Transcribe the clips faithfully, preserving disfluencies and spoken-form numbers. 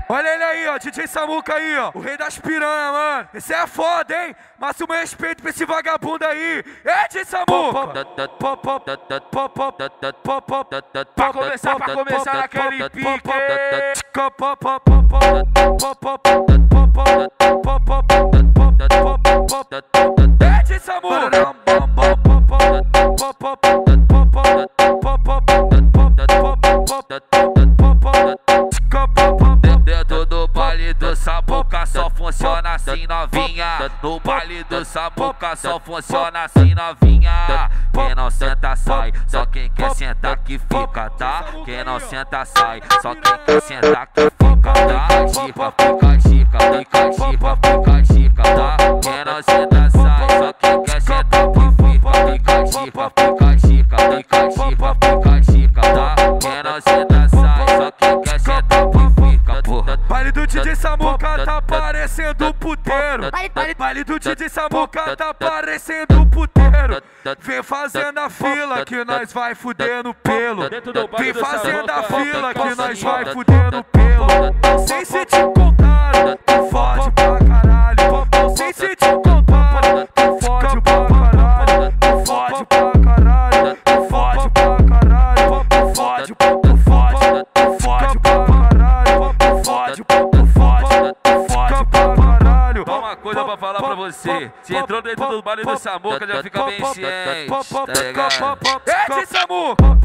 Olha ele aí, ó, D J Samuca aí, ó, o rei das piranhas, mano. Esse é foda, hein? Máximo respeito pra esse vagabundo aí. É, D J Samuca! Pra começar, pra começar naquele pique. É, D J Samuca! Dentro do baile do Samuca só funciona assim novinha. No baile do Samuca só funciona assim novinha. Quem não senta sai, só quem quer sentar que fica, tá? Quem não senta sai, só quem quer sentar que fica, tá? Chica, fica, chica, fica, chica, fica, chica, tá? Quem não senta sai, só quem quer sentar que fica, fica, chica, fica, chica, fica, chica, fica, chica, tá? Quem não senta sai, só quem quer sentar que fica, porra. Baile do D J Samuca tá parecendo puteiro. Baile do D J Samuca tá parecendo puteiro. Vem fazendo a fila que nós vai fuder no pelo. Vem fazendo a fila que nós vai fuder no pelo. Não sei se te contaram, tu fode pra caralho. Não sei se te contaram, tu fode pra caralho. Tu fode pra caralho, tu fode pra caralho. Tu fode, tu fode, tu fode pra caralho. Tu fode, tu fode, tu fode pra caralho. Só uma coisa pra falar pra você. Se entrou dentro do baile do Samuca, já fica bem ciente, tá ligado? É, D J Samuca!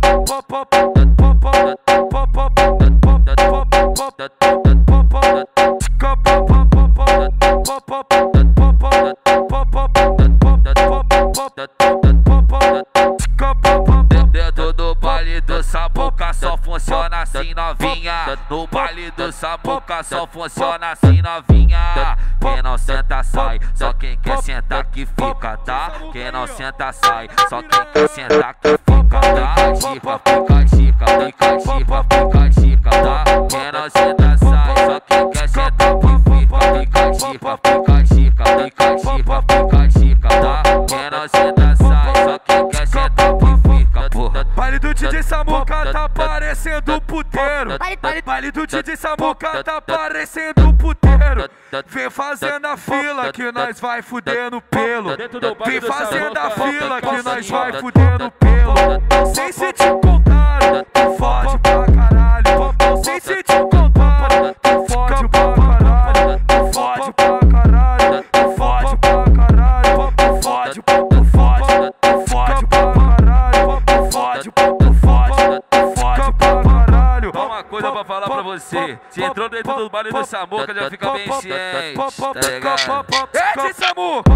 Dentro do baile do Samuca só funciona assim novinha. No baile do Samuca só funciona assim novinha. Quem não senta sai, só quem quer sentar que fica, tá? Quem não senta sai, só quem quer sentar que fica, tá? Chica, fica, chica, fica, chica, fica, chica, tá? Quem não senta sai, só quem quer sentar que fica, fica, chica, fica, chica, fica, chica, fica, chica, tá? Quem não senta sai, só quem quer sentar que fica, porra. Baile do D J Samuca tá parecendo puteiro. Baile do D J Samuca tá parecendo puteiro. Vem fazendo a fila que nós vai fuder no pelo. Vem fazendo a fila que nós vai fuder no pelo. Não sei se te contaram, tu fode pra caralho. Não sei se te contaram, tu fode pra caralho. Tu fode pra caralho, tu fode pra caralho. Tu fode, tu fode, tu fode pra caralho. Tu fode, tu fode, tu fode pra caralho. Só uma coisa pra falar pra você. Se entrou dentro do baile do Samuca, já fica bem ciente, tá ligado? É, D J Samuca!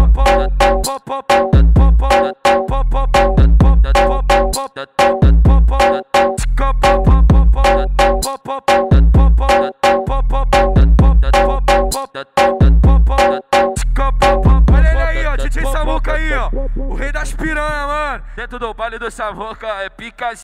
Olha ele aí, ó, D J Samuca aí, ó, o rei das piranhas, mano. Dentro do baile do Samuca é pica